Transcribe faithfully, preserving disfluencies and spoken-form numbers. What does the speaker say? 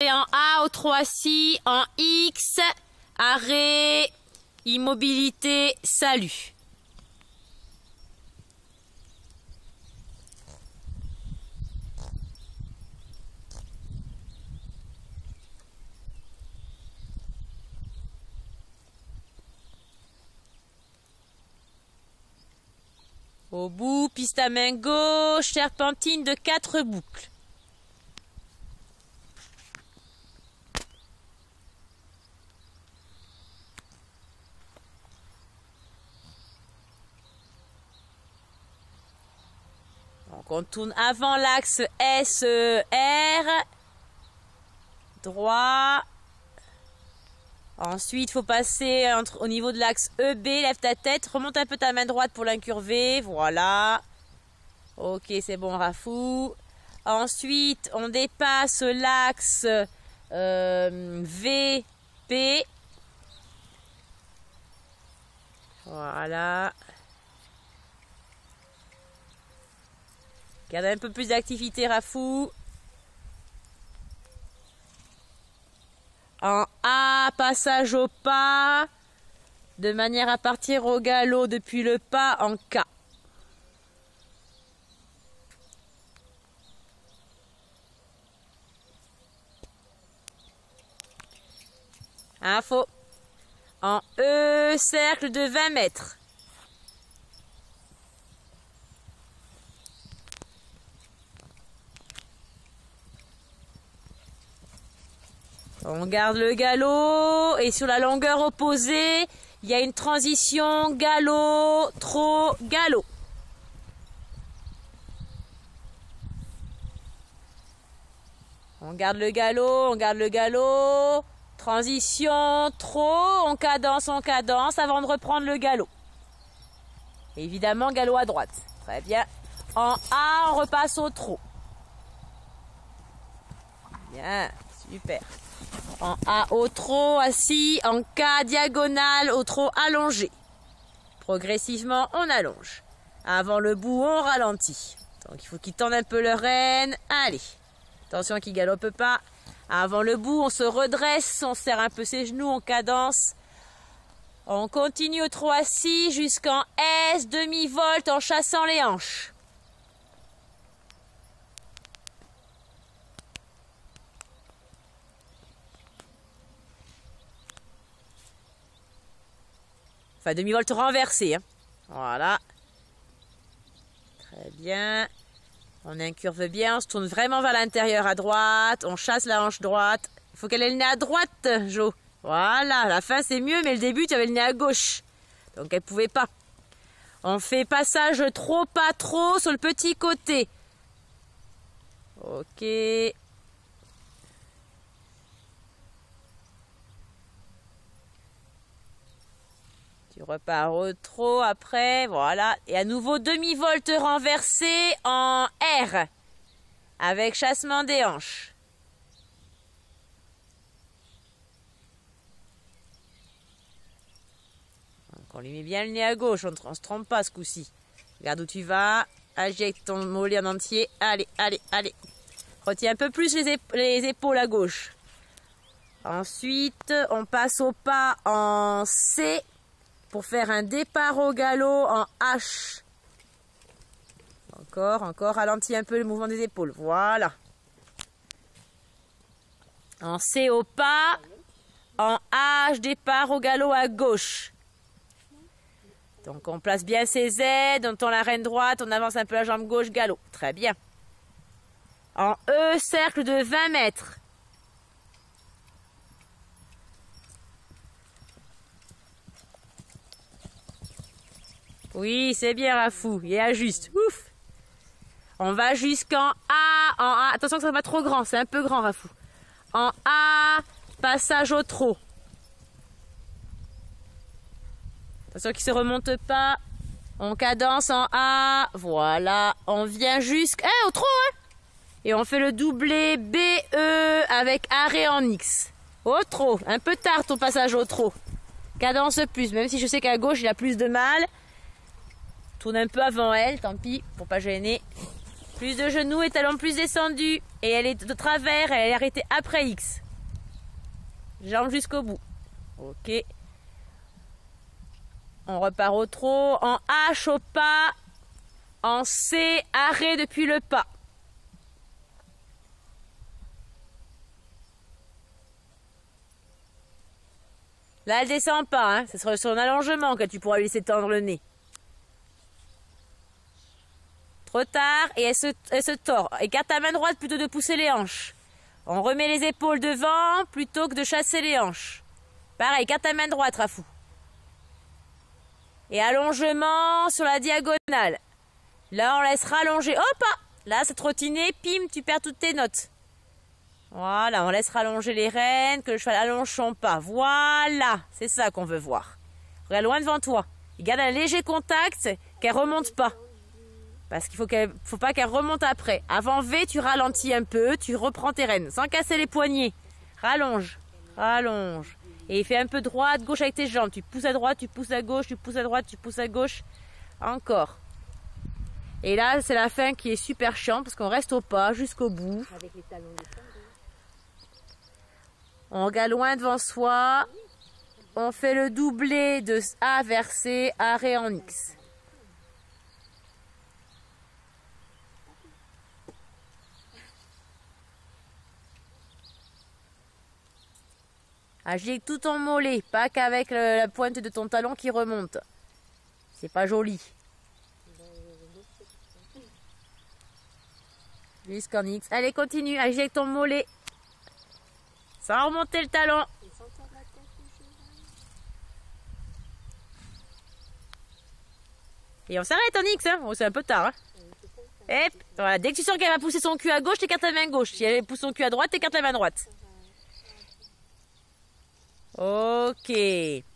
Et en A au trot assis, en X, arrêt, immobilité, salut. Au bout, piste à main gauche, serpentine de quatre boucles. Donc on tourne avant l'axe S R, droit. Ensuite, il faut passer entre, au niveau de l'axe E B, lève ta tête, remonte un peu ta main droite pour l'incurver, voilà. Ok, c'est bon, Rafou. Ensuite, on dépasse l'axe euh, V P. Voilà. Garde un peu plus d'activité, Rafou. En A, passage au pas, de manière à partir au galop depuis le pas en K. Info. En E, cercle de vingt mètres. On garde le galop et sur la longueur opposée, il y a une transition galop, trot, galop. On garde le galop, on garde le galop. Transition, trot, on cadence, on cadence avant de reprendre le galop. Évidemment, galop à droite. Très bien. En A, on repasse au trot. Bien, super. En A au trot assis, en K diagonale au trot allongé. Progressivement, on allonge. Avant le bout, on ralentit. Donc il faut qu'ils tendent un peu le rêne. Allez, attention qu'ils galopent pas. Avant le bout, on se redresse, on serre un peu ses genoux, on cadence. On continue au trot assis jusqu'en S, demi-volte en chassant les hanches. Enfin, demi-volte renversée. Hein. Voilà. Très bien. On incurve bien, on se tourne vraiment vers l'intérieur à droite. On chasse la hanche droite. Il faut qu'elle ait le nez à droite, Jo. Voilà, la fin c'est mieux, mais le début, tu avais le nez à gauche. Donc elle pouvait pas. On fait passage trop, pas trop sur le petit côté. Ok. Tu repars au trot après, voilà. Et à nouveau, demi-volte renversée en R. Avec chassement des hanches. Donc on lui met bien le nez à gauche, on ne se trompe pas ce coup-ci. Regarde où tu vas, agis avec ton mollet en entier. Allez, allez, allez. Retiens un peu plus les, ép les épaules à gauche. Ensuite, on passe au pas en C. Pour faire un départ au galop en H. Encore, encore, ralentis un peu le mouvement des épaules. Voilà. En C au pas. En H, départ au galop à gauche. Donc on place bien ses aides, on tend la reine droite, on avance un peu la jambe gauche, galop. Très bien. En E, cercle de vingt mètres. Oui, c'est bien, Rafou. Il est juste. Ouf. On va jusqu'en A. En A. Attention que ça va trop grand. C'est un peu grand, Rafou. En A, passage au trot. Attention qu'il ne se remonte pas. On cadence en A. Voilà. On vient jusqu'au eh, au trot, hein. Et on fait le doublé B E avec arrêt en X. Au trot. Un peu tard ton passage au trot. Cadence plus. Même si je sais qu'à gauche, il a plus de mal. Tourne un peu avant elle, tant pis, pour pas gêner. Plus de genoux et talons plus descendus. Et elle est de travers, elle est arrêtée après X. Jambes jusqu'au bout. Ok. On repart au trot. En H au pas. En C, arrêt depuis le pas. Là, elle descend pas. Hein. Ce sera son allongement que tu pourras lui laisser tendre le nez. Trop tard et elle se, elle se tord. Écarte ta main droite plutôt de pousser les hanches. On remet les épaules devant plutôt que de chasser les hanches. Pareil, écarte ta main droite, Rafou. Et allongement sur la diagonale. Là, on laisse rallonger. Hop! Là, c'est trottiné. Pim, tu perds toutes tes notes. Voilà, on laisse rallonger les rênes, que le cheval allonge son pas. Voilà, c'est ça qu'on veut voir. Regarde loin devant toi. Il garde un léger contact, qu'elle remonte pas. Parce qu'il faut qu'elle, faut pas qu'elle remonte après. Avant V, tu ralentis un peu, tu reprends tes rênes, sans casser les poignets. Rallonge, rallonge. Et fais un peu droite, gauche avec tes jambes. Tu pousses à droite, tu pousses à gauche, tu pousses à droite, tu pousses à gauche. Encore. Et là, c'est la fin qui est super chiante parce qu'on reste au pas jusqu'au bout. Avec les talons descendus. On regarde loin devant soi. On fait le doublé de A vers C, arrêt en X. Agis avec tout ton mollet, pas qu'avec le- la pointe de ton talon qui remonte. C'est pas joli. Jusqu'en X. Allez, continue, agis avec ton mollet. Sans remonter le talon. Et on s'arrête en X, hein. Oh, c'est un peu tard. Hein. Hop, voilà. Dès que tu sens qu'elle va pousser son cul à gauche, t'écartes la main gauche. Si elle pousse son cul à droite, t'écartes la main droite. Ok.